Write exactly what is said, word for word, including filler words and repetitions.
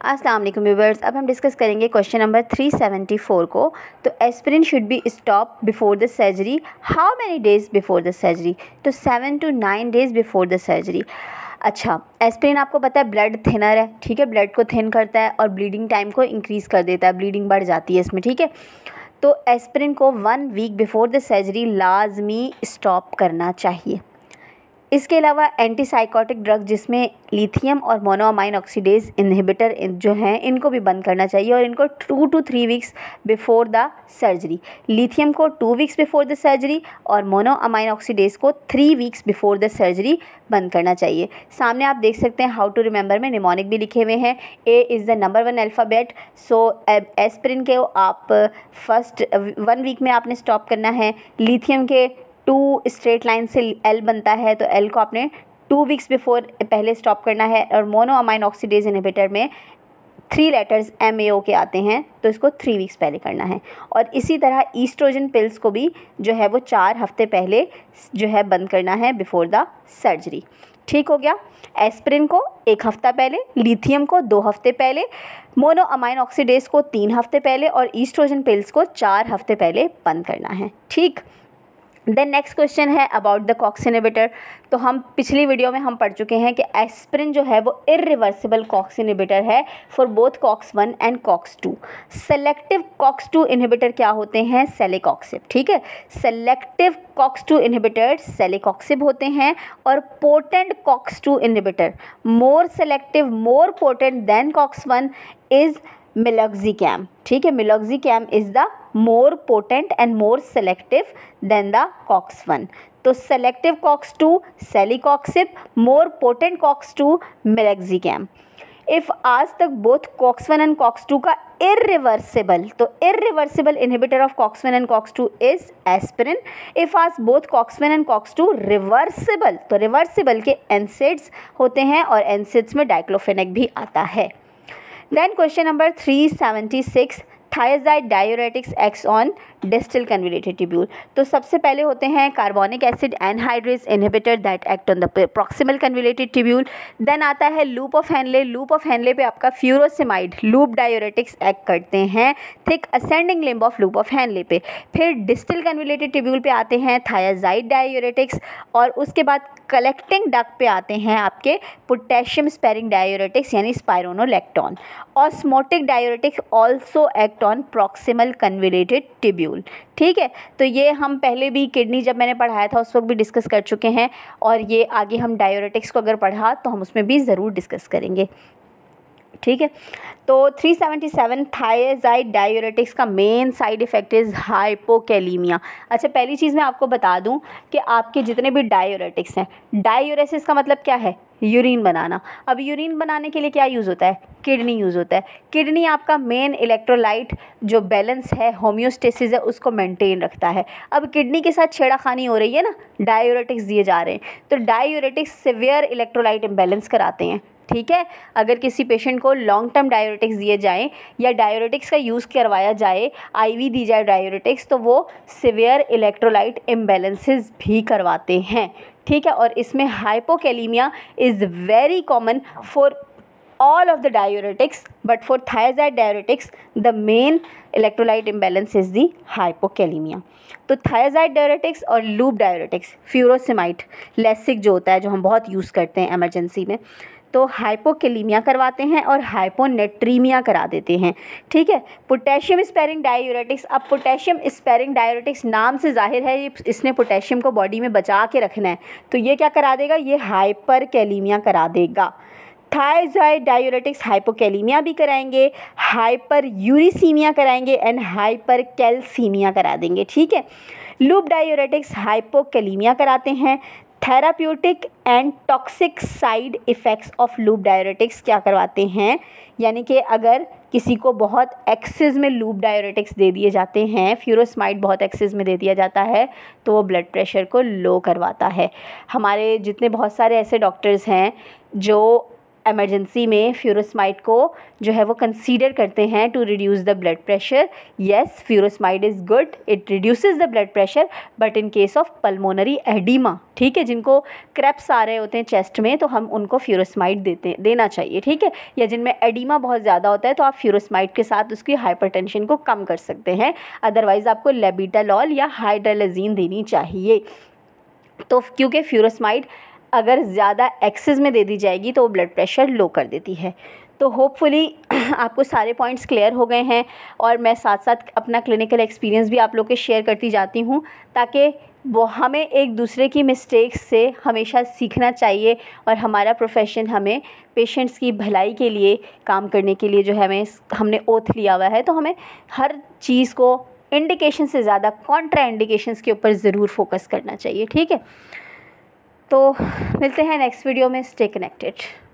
अस्सलाम वालेकुम व्यूअर्स। अब हम डिस्कस करेंगे question number three seventy four को। तो aspirin should be stop before the surgery, how many days before the surgery? तो seven to nine days before the surgery. अच्छा, एस्पिरिन आपको पता है ब्लड थिनर है, ठीक है, ब्लड को थिन करता है और ब्लीडिंग टाइम को इंक्रीज़ कर देता है, ब्लीडिंग बढ़ जाती है इसमें, ठीक है। तो एस्पिरिन को one week before the surgery लाजमी स्टॉप करना चाहिए। इसके अलावा एंटीसाइकोटिक ड्रग जिसमें लिथियम और मोनोअमाइन ऑक्सीडेज इन्हिबिटर जो हैं इनको भी बंद करना चाहिए और इनको two to three weeks before the surgery, lithium को two weeks before the surgery और मोनोअमाइन ऑक्सीडेज को three weeks before the surgery बंद करना चाहिए। सामने आप देख सकते हैं हाउ टू रिमेंबर में निमोनिक भी लिखे हुए हैं। A is the number one alphabet, so aspirin के आप फर्स्ट वन वीक में आपने स्टॉप करना है। लिथियम के टू स्ट्रेट लाइन से एल बनता है, तो एल को आपने टू वीक्स बिफोर पहले स्टॉप करना है। और मोनोअमाइन ऑक्सीडेज इन्हिबिटर में three letters M A O के आते हैं, तो इसको थ्री वीक्स पहले करना है। और इसी तरह ईस्ट्रोजन पिल्स को भी जो है वो चार हफ्ते पहले जो है बंद करना है बिफोर द सर्जरी। ठीक हो गया। एस्पिरिन को एक हफ्ता पहले, लिथियम को दो हफ्ते पहले, मोनोअमाइन ऑक्सीडेज को तीन हफ्ते पहले और ईस्ट्रोजन पिल्स को चार हफ्ते पहले बंद करना है। ठीक। देन नेक्स्ट क्वेश्चन है अबाउट द कॉक्स इन्हिबिटर। तो हम पिछली वीडियो में हम पढ़ चुके हैं कि एस्पिरिन जो है वो इरिवर्सिबल कॉक्स इन्हिबिटर है for both COX one and COX two. Selective COX two inhibitor क्या होते हैं? सेलेकॉक्सिब, ठीक है। Selective COX two inhibitor celecoxib होते हैं और potent COX two inhibitor more selective more potent than COX one is meloxicam, ठीक है। meloxicam is the more potent and more selective than the COX one. तो selective COX two celecoxib, more potent COX two meloxicam। If आज तक both COX one and COX two का irreversible, तो irreversible inhibitor of COX one and COX two is aspirin. If आज both COX one and COX two reversible, तो reversible के NSAIDs होते हैं और एनसेड्स में डाइक्लोफेनेक भी आता है। Then question number three seventy-six, thiazide diuretics acts on distal convoluted tubule। तो सबसे पहले होते हैं carbonic acid anhydrase inhibitor that act on the proximal convoluted tubule. Then आता है loop of Henle. Loop of Henle पे आपका फ्यूरोसिमाइड लूप डायूरेटिक्स एक्ट करते हैं thick ascending limb of loop of Henle पे। फिर डिस्टल कन्वोल्यूटेड ट्यूब्यूल पे आते हैं थायाजाइड डायूरेटिक्स और उसके बाद कलेक्टिंग डक्ट पे आते हैं आपके पोटेशियम स्पेरिंग डायूरेटिक्स यानी spironolactone. Osmotic diuretics also act on proximal convoluted tubule, ठीक है। तो ये हम पहले भी किडनी जब मैंने पढ़ाया था उस वक्त भी डिस्कस कर चुके हैं और ये आगे हम डायूरेटिक्स को अगर पढ़ा तो हम उसमें भी ज़रूर डिस्कस करेंगे, ठीक है। तो three seventy seven thiazide diuretics का main side effect is hypokalaemia. अच्छा, पहली चीज़ मैं आपको बता दूं कि आपके जितने भी डायूरेटिक्स हैं, डायूरेसिस का मतलब क्या है? यूरिन बनाना। अब यूरिन बनाने के लिए क्या यूज़ होता है? किडनी यूज़ होता है। किडनी आपका मेन इलेक्ट्रोलाइट जो बैलेंस है, होम्योस्टेसिस है, उसको मेंटेन रखता है। अब किडनी के साथ छेड़ाखानी हो रही है ना, डायूरेटिक्स दिए जा रहे हैं, तो डायूरेटिक्स सिवियर इलेक्ट्रोलाइट इम्बैलेंस कराते हैं, ठीक है। अगर किसी पेशेंट को लॉन्ग टर्म डायूरेटिक्स दिए जाएं या डायूरेटिक्स का यूज़ करवाया जाए, आईवी दी जाए डायूरेटिक्स, तो वो सिवियर इलेक्ट्रोलाइट इम्बैलेंसेस भी करवाते हैं, ठीक है। और इसमें hypokalaemia is very common for all of the diuretics, but for thiazide diuretics the main electrolyte imbalance is the hypokalemia। तो thiazide diuretics और loop diuretics, furosemide, लेसिक जो होता है जो हम बहुत यूज़ करते हैं इमरजेंसी में, तो हाइपोकैलीमिया करवाते हैं और हाइपोनेट्रीमिया करा देते हैं, ठीक है। पोटेशियम स्पेरिंग डायूरेटिक्स, अब पोटेशियम स्पेरिंग डायूरेटिक्स नाम से जाहिर है ये इसने पोटेशियम को बॉडी में बचा के रखना है, तो ये क्या करा देगा? ये हाइपरकैलीमिया करा देगा। थायाजाइड डायूरेटिक्स हाइपोकैलीमिया भी कराएंगे, हाइपर यूरिसीमिया कराएंगे एंड हाइपर कैल्सीमिया करा देंगे, ठीक है। लूप डायूरेटिक्स हाइपोकैलीमिया कराते हैं। Therapeutic and toxic side effects of loop diuretics क्या करवाते हैं? यानी कि अगर किसी को बहुत एक्सेस में लूप डायूरेटिक्स दे दिए जाते हैं, फ्यूरोसमाइड बहुत एक्सेस में दे दिया जाता है, तो वो ब्लड प्रेशर को लो करवाता है। हमारे जितने बहुत सारे ऐसे डॉक्टर्स हैं जो इमरजेंसी में फ्यूरोस्माइड को जो है वो कंसीडर करते हैं to reduce the blood pressure. Yes, furosemide is good, it reduces the blood pressure, but in case of pulmonary oedema, ठीक है, जिनको क्रैप्स आ रहे होते हैं चेस्ट में, तो हम उनको फ्यूरोस्माइड देते देना चाहिए, ठीक है, या जिनमें एडिमा बहुत ज़्यादा होता है तो आप फ्यूरोस्माइड के साथ उसकी हाइपरटेंशन को कम कर सकते हैं। अदरवाइज़ आपको लेबिटालॉल या हाइड्रोलाजीन देनी चाहिए। तो क्योंकि फ्यूरोस्माइड अगर ज़्यादा एक्सेस में दे दी जाएगी तो वो ब्लड प्रेशर लो कर देती है। तो होपफुली आपको सारे पॉइंट्स क्लियर हो गए हैं, और मैं साथ साथ अपना क्लिनिकल एक्सपीरियंस भी आप लोग के शेयर करती जाती हूँ, ताकि वो हमें एक दूसरे की मिस्टेक्स से हमेशा सीखना चाहिए, और हमारा प्रोफेशन हमें पेशेंट्स की भलाई के लिए काम करने के लिए जो है हमें हमने ओथ लिया हुआ है, तो हमें हर चीज़ को इंडिकेशन से ज़्यादा कॉन्ट्रा इंडिकेशंस के ऊपर ज़रूर फोकस करना चाहिए, ठीक है। तो मिलते हैं नेक्स्ट वीडियो में। Stay connected.